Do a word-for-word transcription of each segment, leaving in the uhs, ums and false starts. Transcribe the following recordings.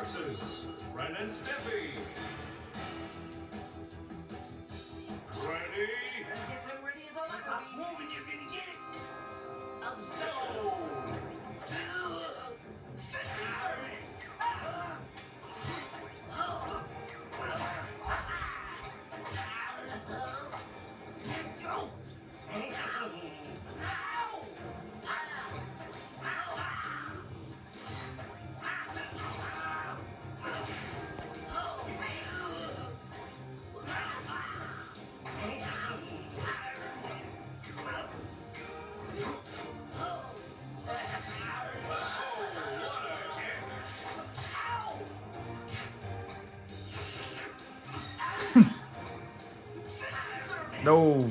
versus Ren and Stimpy. Ready? I guess I'm ready as I'll ever be. Move it, you're gonna get it. I'm Go! No.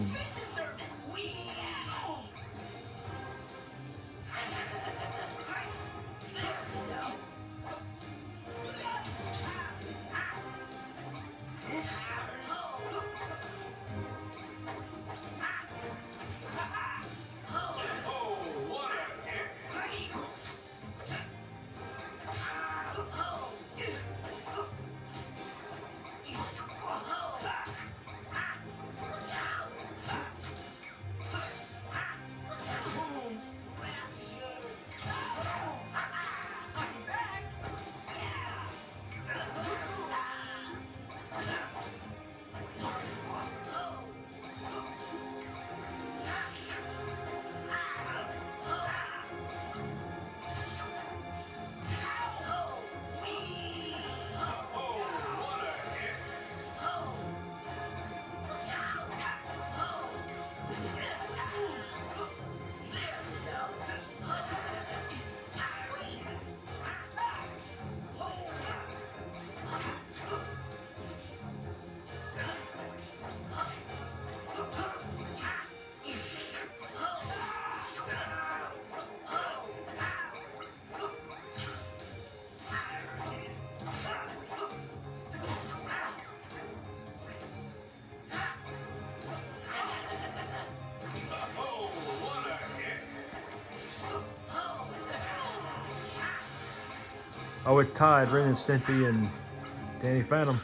Oh, it's tied. Ren and Stimpy and Danny Phantom.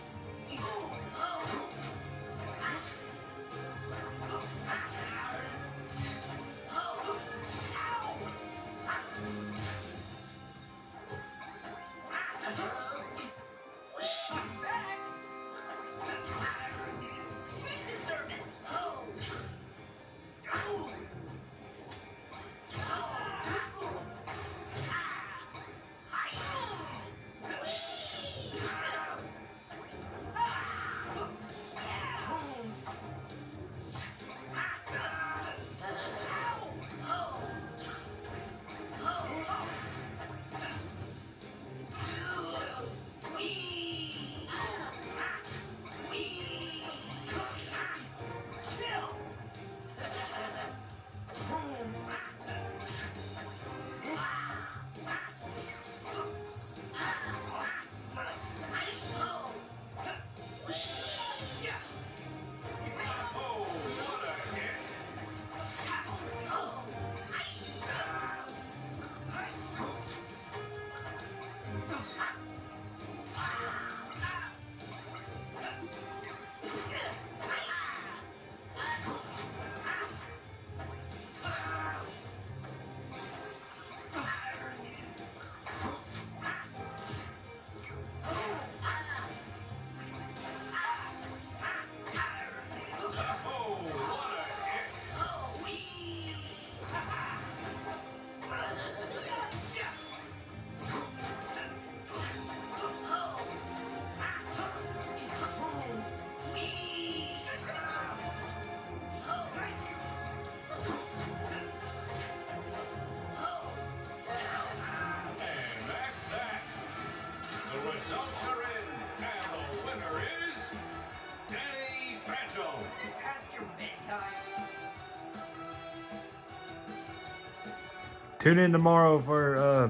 Tune in tomorrow for uh,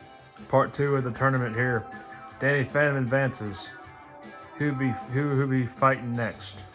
part two of the tournament here. Danny Phantom advances. Who be who who be fighting next?